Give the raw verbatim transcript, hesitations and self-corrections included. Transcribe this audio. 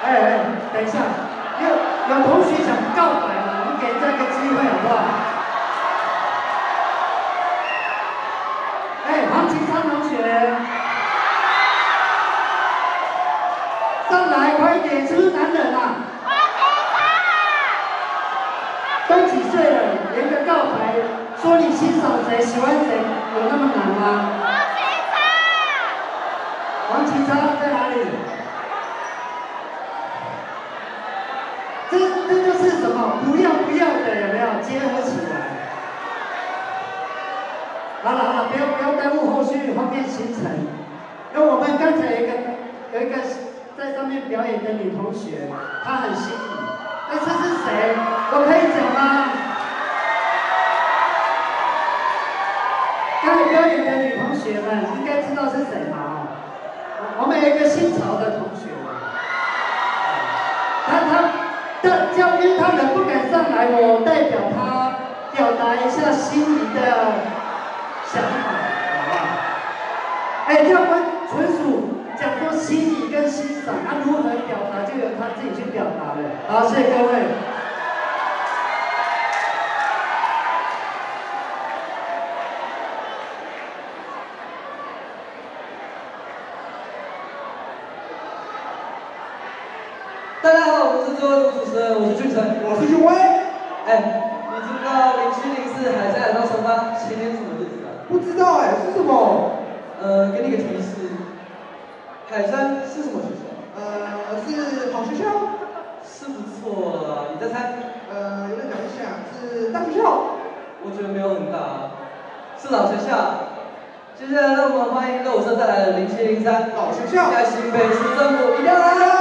哎哎，等一下，有有同学想告白吗？我们给这个机会好不好？哎，黄启昌同学，上来快一点，是不是难忍啊？都几岁了，连个告白，说你欣赏谁、喜欢谁，有那么难吗？黄启昌在哪里？这这就是什么？不要不要的，有没有结合起来？好了好了，不要不要耽误后续后面行程。因为我们刚才有一个有一个在上面表演的女同学，她很心仪。那这是谁？我可以讲吗？刚才表演的女同学们应该知道是谁嘛？哦，我们有一个姓曹的同学，他他。但教因为他们不敢上来，我代表他表达一下心仪的想法，好不好？哎，教官纯属讲说心仪跟欣赏，他、啊、如何表达就由他自己去表达了。好，谢谢各位。 大家好，我是这位主持人，我是俊成， 我是俊威。 哎，你知道零七零四海山海上城吗？今天什么日子啊？ 不知道哎、欸，是什么？ 呃，给你个提示，海山是什么学校？ 呃，是好学校。 是不错啊，你再猜。 呃，有点难想，是大学校。 我觉得没有很大啊，是老学校。接下来让我们欢迎热舞社带来的零七零三老学校， 在新北市政府一定要来。